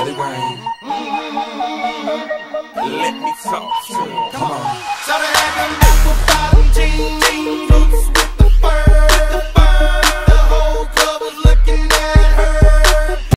let it rain. Let me talk to him. Come on.